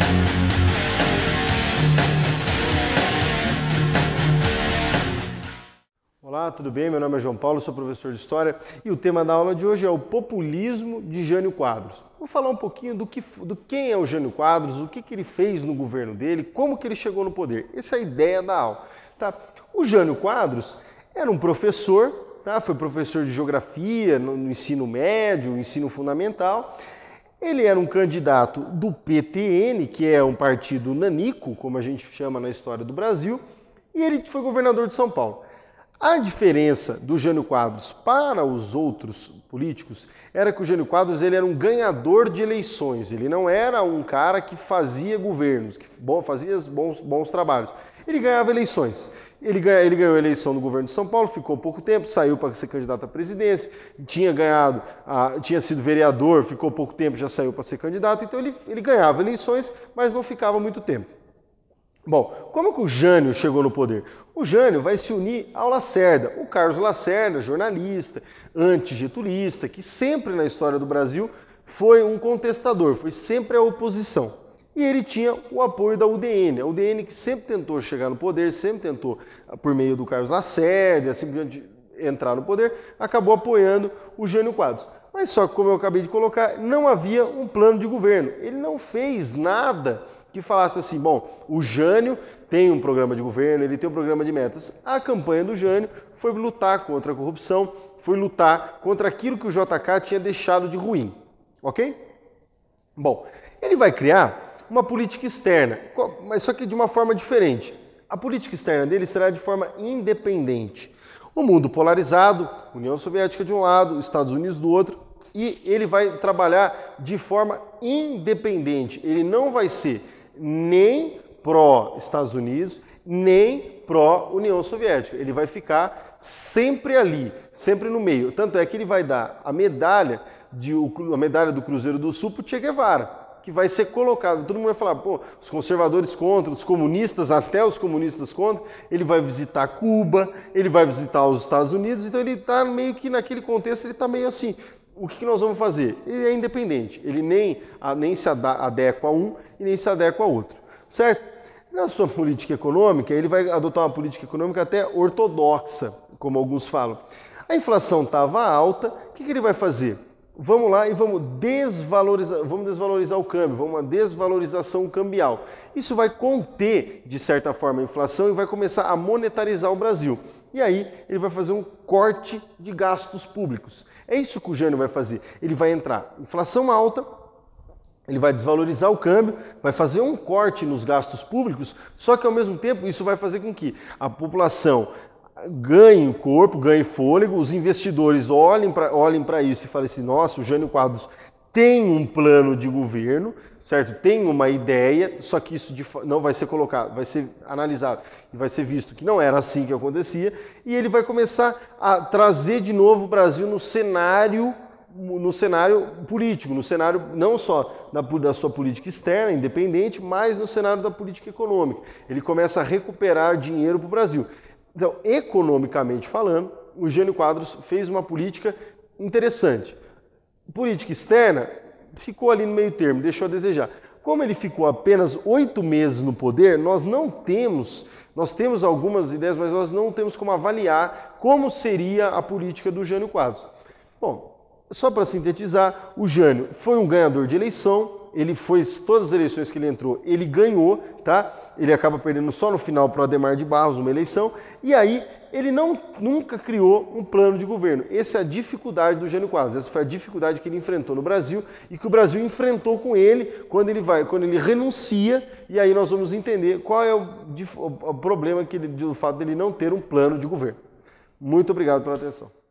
Olá, tudo bem? Meu nome é João Paulo, sou professor de História e o tema da aula de hoje é o populismo de Jânio Quadros. Vou falar um pouquinho do quem é o Jânio Quadros, o que ele fez no governo dele, como que ele chegou no poder. Essa é a ideia da aula. Tá? O Jânio Quadros era um professor, tá? Foi professor de geografia no ensino médio, ensino fundamental. Ele era um candidato do PTN, que é um partido nanico, como a gente chama na história do Brasil, e ele foi governador de São Paulo. A diferença do Jânio Quadros para os outros políticos era que o Jânio Quadros ele era um ganhador de eleições, ele não era um cara que fazia governos, que fazia bons trabalhos. Ele ganhava eleições. Ele ganhou a eleição no governo de São Paulo, ficou pouco tempo, saiu para ser candidato à presidência, tinha sido vereador, ficou pouco tempo, já saiu para ser candidato, então ele ganhava eleições, mas não ficava muito tempo. Bom, como que o Jânio chegou no poder? O Jânio vai se unir ao Lacerda. O Carlos Lacerda, jornalista, antigetulista, que sempre na história do Brasil foi um contestador, foi sempre a oposição. E ele tinha o apoio da UDN. A UDN que sempre tentou chegar no poder, sempre tentou, por meio do Carlos Lacerda, simplesmente entrar no poder, acabou apoiando o Jânio Quadros. Mas só que, como eu acabei de colocar, não havia um plano de governo. Ele não fez nada que falasse assim, bom, o Jânio tem um programa de governo, ele tem um programa de metas. A campanha do Jânio foi lutar contra a corrupção, foi lutar contra aquilo que o JK tinha deixado de ruim, ok? Bom, ele vai criar uma política externa, mas só que de uma forma diferente. A política externa dele será de forma independente. O mundo polarizado, União Soviética de um lado, Estados Unidos do outro, e ele vai trabalhar de forma independente. Ele não vai ser nem pró-Estados Unidos, nem pró-União Soviética. Ele vai ficar sempre ali, sempre no meio. Tanto é que ele vai dar a medalha do Cruzeiro do Sul para o Che Guevara, que vai ser colocado. Todo mundo vai falar, pô, os conservadores contra, os comunistas, até os comunistas contra. Ele vai visitar Cuba, ele vai visitar os Estados Unidos, então ele está meio que naquele contexto, ele está meio assim. O que nós vamos fazer? Ele é independente, ele nem se adequa a um e nem se adequa a outro, certo? Na sua política econômica, ele vai adotar uma política econômica até ortodoxa, como alguns falam. A inflação estava alta, o que ele vai fazer? Vamos lá e vamos desvalorizar o câmbio, vamos uma desvalorização cambial. Isso vai conter, de certa forma, a inflação e vai começar a monetarizar o Brasil. E aí ele vai fazer um corte de gastos públicos. É isso que o Jânio vai fazer. Ele vai entrar inflação alta, ele vai desvalorizar o câmbio, vai fazer um corte nos gastos públicos, só que ao mesmo tempo isso vai fazer com que a população ganhe corpo, ganhe fôlego, os investidores olhem para isso e falem assim, nossa, o Jânio Quadros tem um plano de governo, certo? Tem uma ideia, só que isso não vai ser colocado, vai ser analisado e vai ser visto que não era assim que acontecia, e ele vai começar a trazer de novo o Brasil no cenário político, no cenário não só da sua política externa, independente, mas no cenário da política econômica. Ele começa a recuperar dinheiro para o Brasil. Então, economicamente falando, o Jânio Quadros fez uma política interessante. Política externa ficou ali no meio termo, deixou a desejar. Como ele ficou apenas 8 meses no poder, nós temos algumas ideias, mas nós não temos como avaliar como seria a política do Jânio Quadros. Bom, só para sintetizar, o Jânio foi um ganhador de eleição, todas as eleições que ele entrou, ele ganhou, tá? Ele acaba perdendo só no final para o Adhemar de Barros, uma eleição, e aí ele nunca criou um plano de governo. Essa é a dificuldade do Jânio Quadros, essa foi a dificuldade que ele enfrentou no Brasil e que o Brasil enfrentou com ele quando ele renuncia, e aí nós vamos entender qual é o problema do fato dele não ter um plano de governo. Muito obrigado pela atenção.